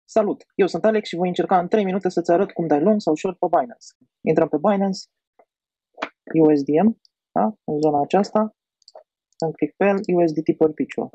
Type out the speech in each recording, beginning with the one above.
Salut! Eu sunt Alex și voi încerca în 3 minute să-ți arăt cum dai long sau short pe Binance. Intrăm pe Binance, USDM, da? În zona aceasta, dăm click pe el, USDT perpetual.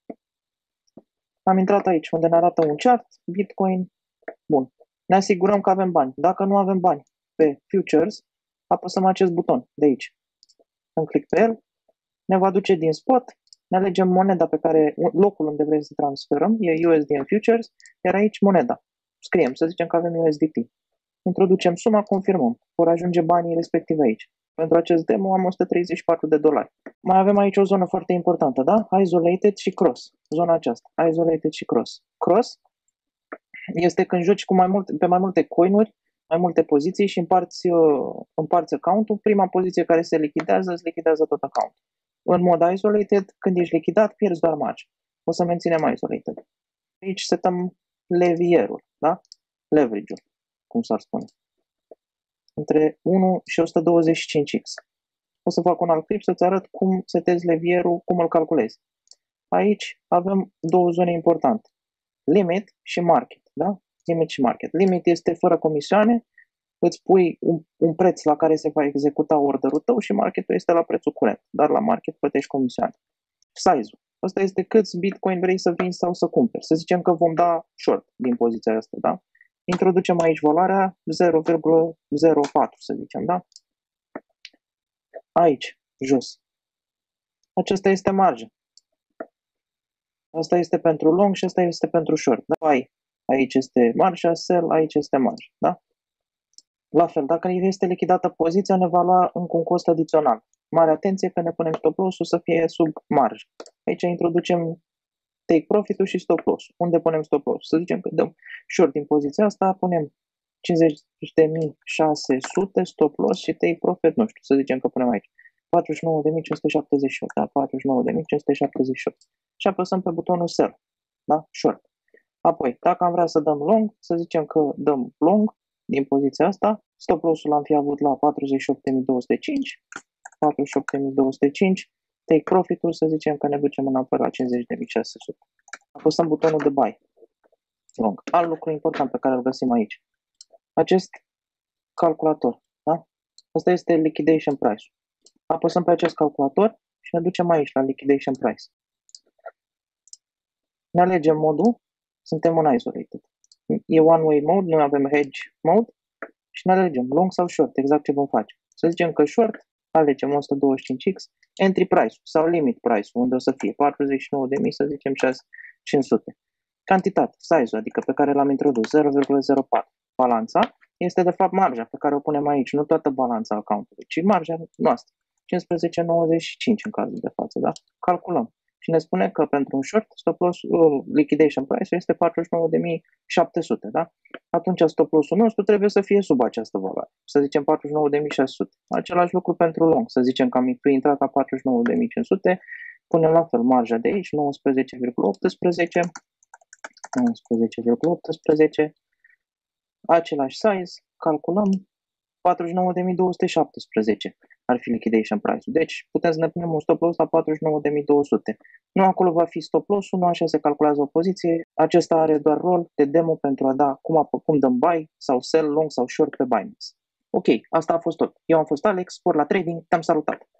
Am intrat aici unde ne arată un chart, Bitcoin, bun. Ne asigurăm că avem bani. Dacă nu avem bani pe futures, apăsăm acest buton de aici. Dăm click pe el, ne va duce din spot, ne alegem moneda pe care, locul unde vrem să transferăm, e USDM futures, iar aici moneda. Scriem, să zicem că avem USDT. Introducem suma, confirmăm. Vor ajunge banii respectiv aici. Pentru acest demo am $134. Mai avem aici o zonă foarte importantă, da? Isolated și cross. Zona aceasta. Isolated și cross. Cross este când joci pe mai multe coinuri, mai multe poziții și împarți account-ul. Prima poziție care se lichidează, îți lichidează tot account. În mod isolated, când ești lichidat, pierzi doar marge. O să menținem isolated. Aici setăm levierul, da? Leverage-ul, cum s-ar spune. Între 1 și 125x. O să fac un alt clip să-ți arăt cum setezi levierul, cum îl calculezi. Aici avem două zone importante. Limit și market, da? Limit și market. Limit este fără comisioane, îți pui un preț la care se va executa orderul tău și marketul este la prețul curent, dar la market plătești comisioane. Size-ul. Asta este câți Bitcoin vrei să vinzi sau să cumperi. Să zicem că vom da short din poziția asta, da? Introducem aici valoarea 0,04, să zicem, da? Aici, jos. Aceasta este marja. Asta este pentru long și asta este pentru short. Da? Aici este marja, sell, aici este marja, da? La fel, dacă este lichidată poziția, ne va lua încă un cost adițional. Mare atenție că ne punem stop loss-ul să fie sub marjă. Aici introducem take profit-ul și stop loss. Unde punem stop loss? Să zicem că dăm short din poziția asta, punem 50.600 stop loss și take profit, nu știu, să zicem că punem aici 49.578, da? 49.578. Și apăsăm pe butonul sell, da? Short. Apoi, dacă am vrea să dăm long, să zicem că dăm long din poziția asta, stop loss-ul l-am fi avut la 48.205, take profit-ul, să zicem că ne ducem înapoi la 50.600. Apăsăm butonul de buy, long. Alt lucru important pe care îl găsim aici. Acest calculator, da? Asta este liquidation price. Apăsăm pe acest calculator și ne ducem aici la liquidation price. Ne alegem modul, suntem în isolated. E one-way mode, nu avem hedge mode și ne alegem long sau short, exact ce vom face. Să zicem că short, alegem 125x, entry price sau limit price, unde o să fie 49.000, să zicem 500. Cantitate, size, adică pe care l-am introdus, 0,04. Balanța este de fapt marja pe care o punem aici, nu toată balanța accountului, ci marja noastră, 15,95 în cazul de față, da? Calculăm. Și ne spune că pentru un short, stop loss, liquidation price este 49.700, da? Atunci stop loss-ul nostru trebuie să fie sub această valoare, să zicem 49.600. Același lucru pentru long, să zicem că am intrat la 49.500, punem la fel marja de aici, 19,18, același size, calculăm 49.217 ar fi liquidation price-ul. Deci putem să ne punem un stop loss la 49.200. Nu acolo va fi stop loss-ul, nu așa se calculează o poziție. Acesta are doar rol de demo pentru a da cum dăm buy sau sell, long sau short pe Binance. Ok, asta a fost tot. Eu am fost Alex, spor la trading, te-am salutat!